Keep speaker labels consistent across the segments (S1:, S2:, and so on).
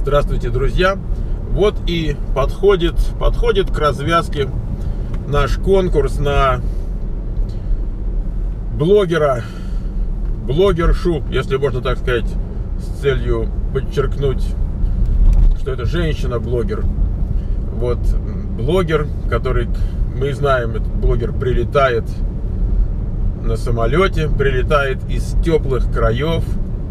S1: Здравствуйте, друзья! Вот и подходит к развязке наш конкурс на блогершу, если можно так сказать, с целью подчеркнуть, что это женщина-блогер. Вот блогер, который, мы знаем, этот блогер прилетает на самолете, прилетает из теплых краев.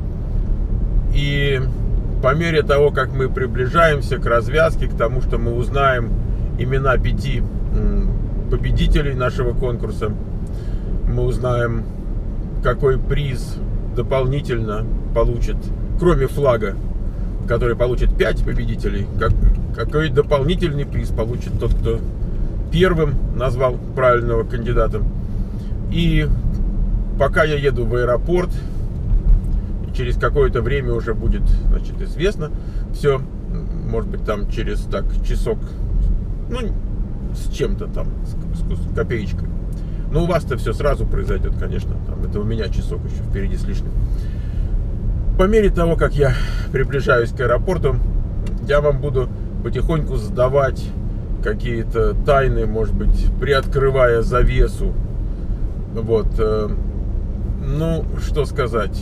S1: И по мере того, как мы приближаемся к развязке, к тому, что мы узнаем имена 5 победителей нашего конкурса, мы узнаем, какой приз дополнительно получит, кроме флага, который получит 5 победителей, какой дополнительный приз получит тот, кто первым назвал правильного кандидата. И пока я еду в аэропорт, через какое-то время уже будет, значит, известно все, может быть, там через часок, ну, с чем-то там, с копеечкой. Но у вас-то все сразу произойдет, конечно, там, это у меня часок еще впереди с лишним. По мере того, как я приближаюсь к аэропорту, я вам буду потихоньку задавать какие-то тайны, может быть, приоткрывая завесу. Вот, ну, что сказать.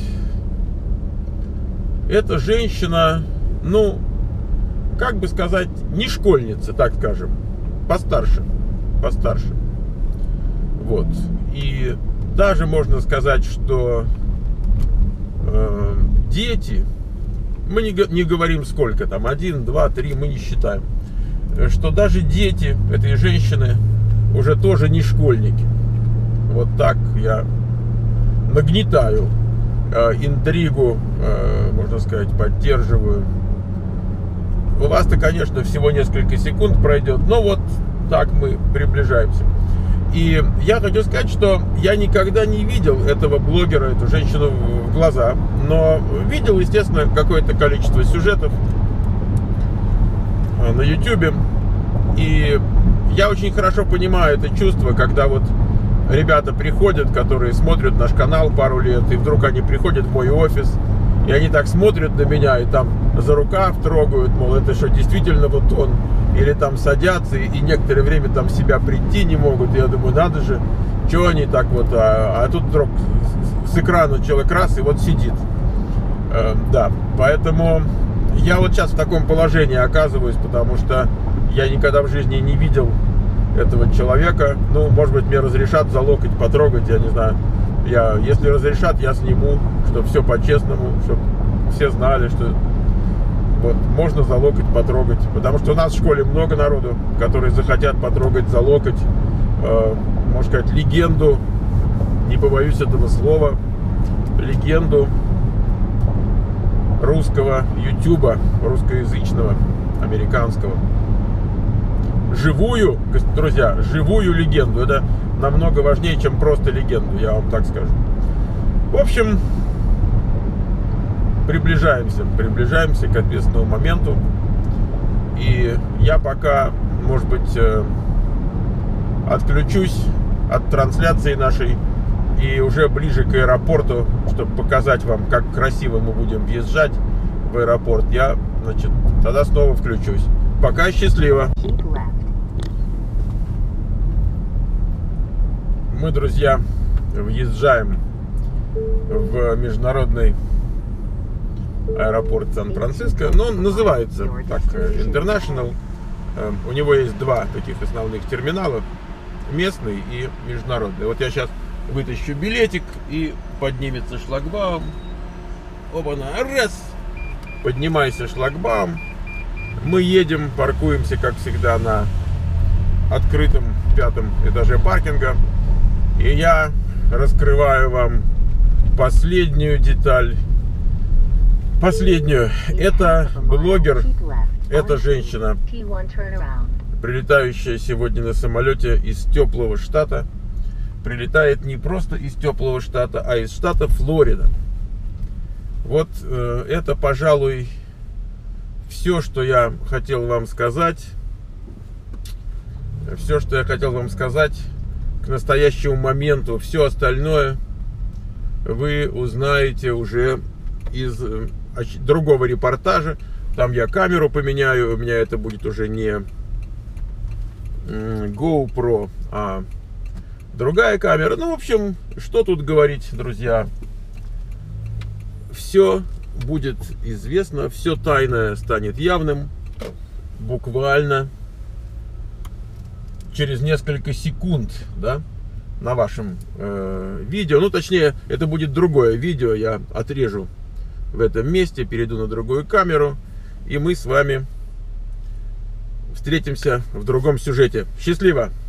S1: Эта женщина, ну, как бы сказать, не школьница, так скажем, постарше. Вот. И даже можно сказать, что дети, мы не говорим сколько там, 1, 2, 3, мы не считаем, что даже дети этой женщины уже тоже не школьники. Вот так я нагнетаю интригу, можно сказать, поддерживаю. У вас-то, конечно, всего несколько секунд пройдет, но вот так мы приближаемся. И я хочу сказать, что я никогда не видел этого блогера, эту женщину в глаза, но видел, естественно, какое-то количество сюжетов на YouTube. И я очень хорошо понимаю это чувство, когда вот ребята приходят, которые смотрят наш канал пару лет, и вдруг они приходят в мой офис, и они так смотрят на меня, и там за рукав трогают, мол, это что, действительно вот он? Или там садятся, и некоторое время там себя прийти не могут. И я думаю, надо же, что они так вот, а тут вдруг с экрана человек раз, и вот сидит. Да, поэтому я вот сейчас в таком положении оказываюсь, потому что я никогда в жизни не видел этого человека. Ну, может быть, мне разрешат за локоть потрогать, я не знаю. Если разрешат, я сниму, чтобы все по-честному, чтобы все знали, что вот можно за локоть потрогать. Потому что у нас в школе много народу, которые захотят потрогать за локоть, можно сказать, легенду, не побоюсь этого слова, легенду русского ютуба, русскоязычного, американского. Живую, друзья, живую легенду. Это намного важнее, чем просто легенду, я вам так скажу. В общем, приближаемся к ответственному моменту. И я пока, может быть, отключусь от трансляции нашей и уже ближе к аэропорту, чтобы показать вам, как красиво мы будем въезжать в аэропорт, я, значит, тогда снова включусь. Пока, счастливо! Мы, друзья, въезжаем в международный аэропорт Сан-Франциско. Но он называется так, International. У него есть 2 таких основных терминала, местный и международный. Вот я сейчас вытащу билетик, и поднимется шлагбаум. Оба-на, раз! Поднимайся шлагбаум. Мы едем, паркуемся, как всегда, на открытом 5-м этаже паркинга. И я раскрываю вам последнюю деталь. Последнюю. Это блогер, это женщина, прилетающая сегодня на самолете из теплого штата. Прилетает не просто из теплого штата, а из штата Флорида. Вот это, пожалуй, все, что я хотел вам сказать. Все, что я хотел вам сказать к настоящему моменту. Все остальное вы узнаете уже из другого репортажа, Там я камеру поменяю, у меня это будет уже не GoPro, а другая камера. Ну, в общем, что тут говорить, друзья. Все будет известно, все тайное станет явным буквально через несколько секунд, да, на вашем видео. Ну, точнее, это будет другое видео, я отрежу в этом месте, перейду на другую камеру, и мы с вами встретимся в другом сюжете. Счастливо!